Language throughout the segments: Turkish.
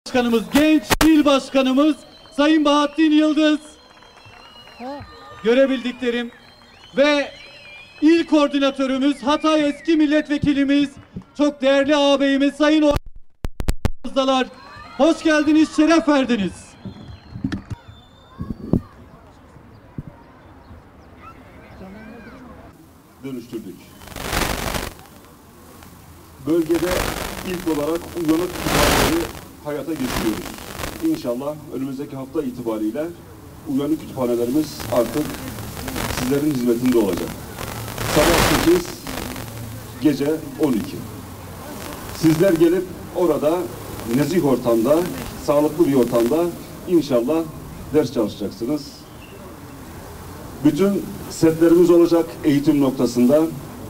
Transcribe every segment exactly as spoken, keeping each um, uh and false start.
Başkanımız, genç il başkanımız Sayın Bahattin Yıldız. Görebildiklerim ve il koordinatörümüz, Hatay eski milletvekilimiz, çok değerli ağabeyimiz Sayın Ordalar. Hoş geldiniz, şeref verdiniz. Dönüştürdük. Bölgede ilk olarak uyanık kütüphaneleri hayata geçiriyoruz. İnşallah önümüzdeki hafta itibariyle uyanık kütüphanelerimiz artık sizlerin hizmetinde olacak. Sabah sekiz, gece on iki. Sizler gelip orada nezih ortamda, sağlıklı bir ortamda inşallah ders çalışacaksınız. Bütün setlerimiz olacak eğitim noktasında.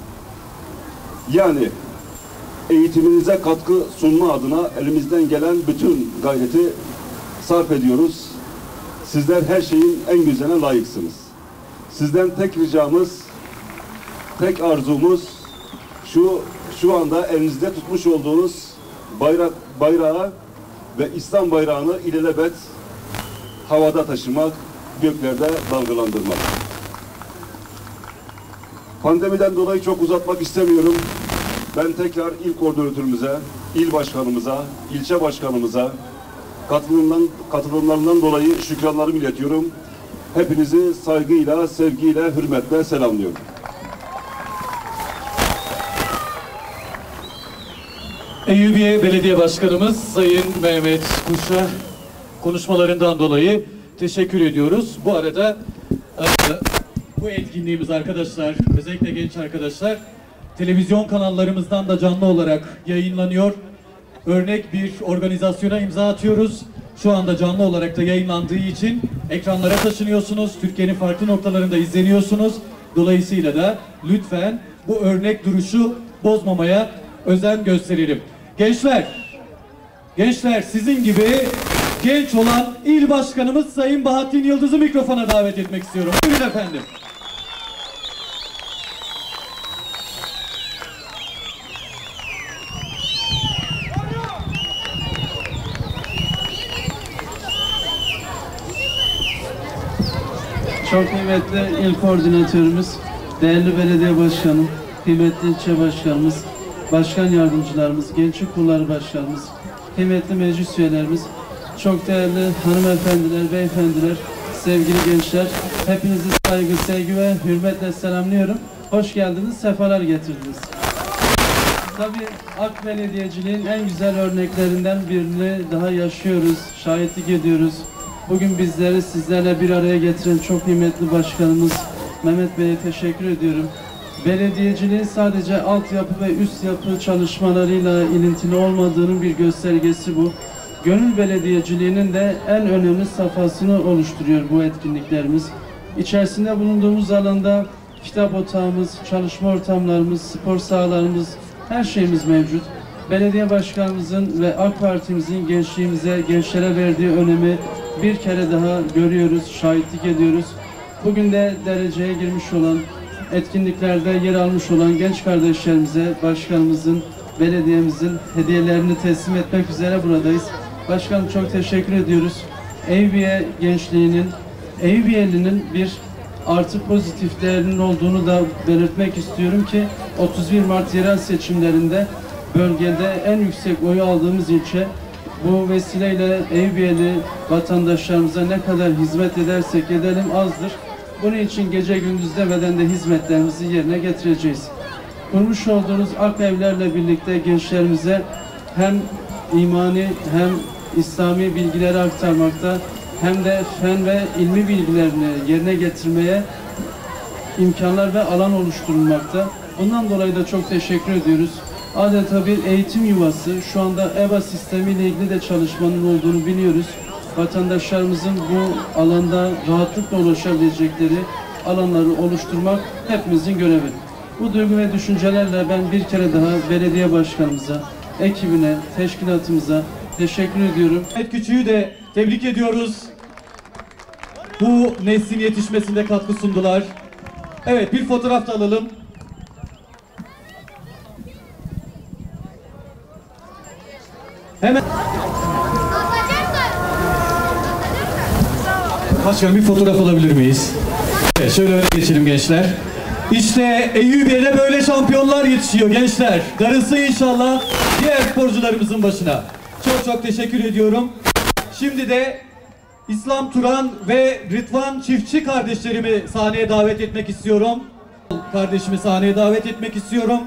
Yani eğitiminize katkı sunma adına elimizden gelen bütün gayreti sarf ediyoruz. Sizler her şeyin en güzeline layıksınız. Sizden tek ricamız, tek arzumuz şu şu anda elinizde tutmuş olduğunuz bayrak bayrağı ve İslam bayrağını ilelebet havada taşımak, göklerde dalgalandırmak. Pandemiden dolayı çok uzatmak istemiyorum. Ben tekrar il koordinatörümüze, il başkanımıza, ilçe başkanımıza katılımdan, katılımlarından dolayı şükranlarımı iletiyorum. Hepinizi saygıyla, sevgiyle, hürmetle selamlıyorum. Eyyubiye Belediye Başkanımız Sayın Mehmet Kuş'a konuşmalarından dolayı teşekkür ediyoruz. Bu arada bu etkinliğimiz arkadaşlar, özellikle genç arkadaşlar, televizyon kanallarımızdan da canlı olarak yayınlanıyor. Örnek bir organizasyona imza atıyoruz. Şu anda canlı olarak da yayınlandığı için ekranlara taşınıyorsunuz. Türkiye'nin farklı noktalarında izleniyorsunuz. Dolayısıyla da lütfen bu örnek duruşu bozmamaya özen gösterelim. Gençler, gençler sizin gibi genç olan il başkanımız Sayın Bahattin Yıldız'ı mikrofona davet etmek istiyorum. Buyurun efendim. Çok kıymetli il koordinatörümüz, değerli belediye başkanım, kıymetli ilçe başkanımız, başkan yardımcılarımız, gençlik kurulu başkanımız, kıymetli meclis üyelerimiz, çok değerli hanımefendiler, beyefendiler, sevgili gençler, hepinizi saygı, sevgi ve hürmetle selamlıyorum. Hoş geldiniz, sefalar getirdiniz. Tabii AK Belediyeciliğin en güzel örneklerinden birini daha yaşıyoruz, şahitlik ediyoruz. Bugün bizleri sizlerle bir araya getiren çok kıymetli başkanımız Mehmet Bey'e teşekkür ediyorum. Belediyeciliğin sadece altyapı ve üst yapı çalışmalarıyla ilintili olmadığının bir göstergesi bu. Gönül belediyeciliğinin de en önemli safhasını oluşturuyor bu etkinliklerimiz. İçerisinde bulunduğumuz alanda kitap otağımız, çalışma ortamlarımız, spor sahalarımız, her şeyimiz mevcut. Belediye başkanımızın ve AK Parti'mizin gençliğimize, gençlere verdiği önemi bir kere daha görüyoruz, şahitlik ediyoruz. Bugün de dereceye girmiş olan, etkinliklerde yer almış olan genç kardeşlerimize başkanımızın, belediyemizin hediyelerini teslim etmek üzere buradayız. Başkanım çok teşekkür ediyoruz. Eyyubiye gençliğinin, Eyyubiyeli'nin bir artı pozitif değerinin olduğunu da belirtmek istiyorum ki otuz bir Mart yerel seçimlerinde bölgede en yüksek oyu aldığımız ilçe. Bu vesileyle Eyyubiyeli vatandaşlarımıza ne kadar hizmet edersek edelim azdır. Bunun için gece gündüz demeden de hizmetlerimizi yerine getireceğiz. Kurmuş olduğunuz ak evlerle birlikte gençlerimize hem imani hem İslami bilgileri aktarmakta hem de fen ve ilmi bilgilerini yerine getirmeye imkanlar ve alan oluşturulmakta. Bundan dolayı da çok teşekkür ediyoruz. Adeta bir eğitim yuvası. Şu anda E B A sistemiyle ilgili de çalışmanın olduğunu biliyoruz. Vatandaşlarımızın bu alanda rahatlıkla ulaşabilecekleri alanları oluşturmak hepimizin görevi. Bu duygu ve düşüncelerle ben bir kere daha belediye başkanımıza, ekibine, teşkilatımıza teşekkür ediyorum. Mehmet Küçük'ü de tebrik ediyoruz. Bu neslin yetişmesinde katkı sundular. Evet, bir fotoğraf da alalım. Hemen Başkanım bir fotoğraf alabilir miyiz? Evet, şöyle öyle geçelim gençler. İşte Eyyubiye'de böyle şampiyonlar yetişiyor gençler. Darısı inşallah diğer sporcularımızın başına. Çok çok teşekkür ediyorum. Şimdi de İslam Turan ve Rıdvan Çiftçi kardeşlerimi sahneye davet etmek istiyorum. Kardeşimi sahneye davet etmek istiyorum.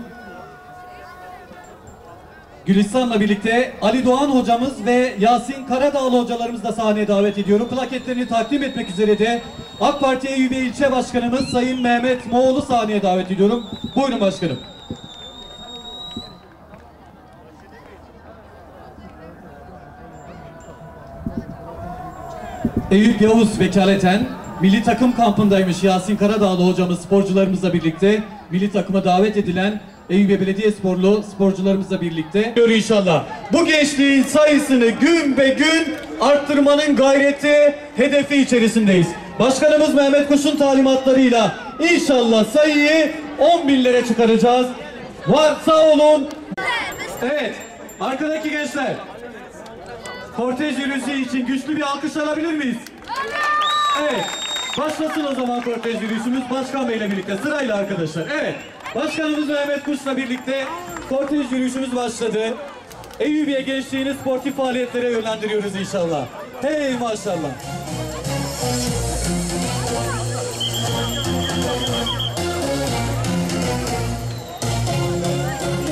Gülistan'la birlikte Ali Doğan hocamız ve Yasin Karadağlı hocalarımızı da sahneye davet ediyorum. Plaketlerini takdim etmek üzere de AK Parti Eyyubiye İlçe Başkanımız Sayın Mehmet Moğol'u sahneye davet ediyorum. Buyurun başkanım. Eyüp Yavuz vekaleten milli takım kampındaymış Yasin Karadağlı hocamız sporcularımızla birlikte milli takıma davet edilen Eyyubiye Belediyesporlu sporcularımızla birlikte inşallah. Bu gençliğin sayısını gün be gün arttırmanın gayreti, hedefi içerisindeyiz. Başkanımız Mehmet Kuş'un talimatlarıyla inşallah sayıyı on binlere çıkaracağız. Var, sağ olun. Evet, arkadaki gençler. Kortej yürüyüşü için güçlü bir alkış alabilir miyiz? Evet. Başlasın o zaman kortej yürüyüşümüz Başkan Bey ile birlikte sırayla arkadaşlar. Evet. Başkanımız Mehmet Kuş'la birlikte kortej yürüyüşümüz başladı. Eyyubiye gençliğini sportif faaliyetlere yönlendiriyoruz inşallah. Hey maşallah.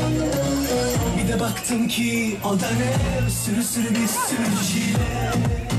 Bir de baktım ki o da ne, sürü sürü bir sürü çile.